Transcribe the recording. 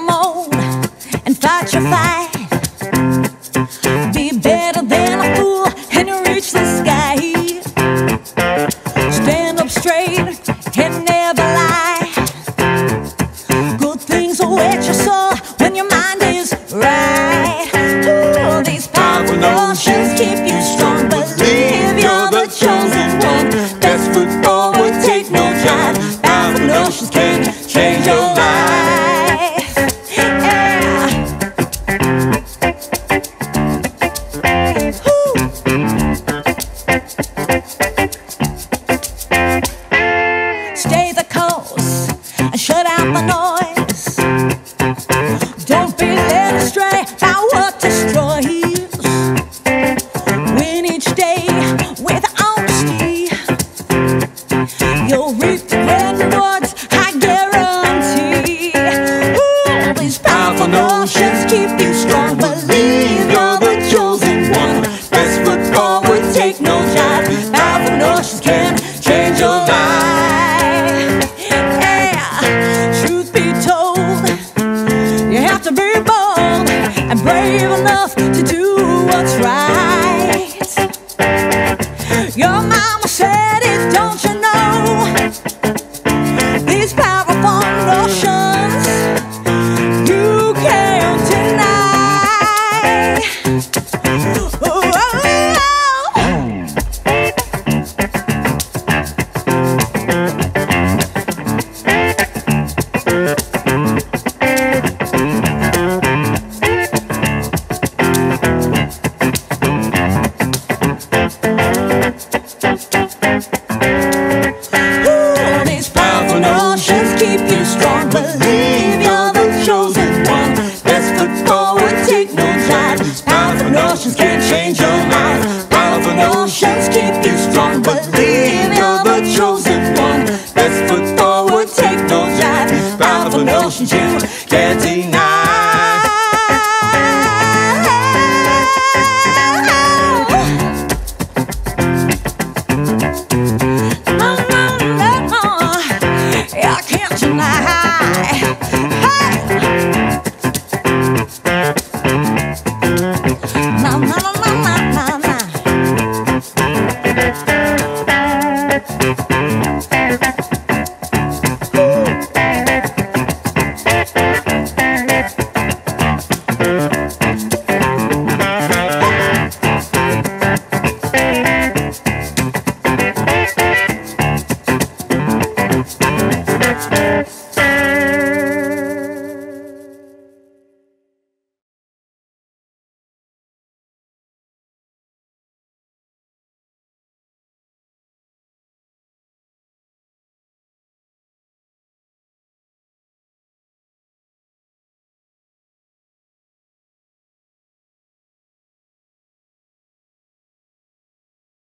mode and fight your fight. Be better than a fool and reach the sky. Stand up straight and never lie. Good things will wet your soul when your mind is right. Ooh, these powerful notions keep you strong. Believe you're the chosen one. Best foot forward, take no jive. Powerful notions can change your life. Yeah. Stay the course and shut out the noise. Don't be led astray by what destroys. Win each day with honesty. You'll reap the grand rewards, I guarantee. Ooh, these powerful notions keep you strong. Believe you're the chosen one. Best foot forward, take no jive. Powerful notions can change your life. Yeah, truth be told, you have to be bold and brave enough to do what's right. Your mama said it, don't you know? These powerful notions you can't deny. Oh, oh, oh. Ooh, these powerful notions keep you strong. Believe you're the chosen one. Best foot forward, take no jive. Powerful notions can change your life. Powerful notions keep you strong. Believe you're the chosen one. Best foot forward, take no jive. Powerful notions you can't deny. I can't deny. Na na na na na na. Ooh.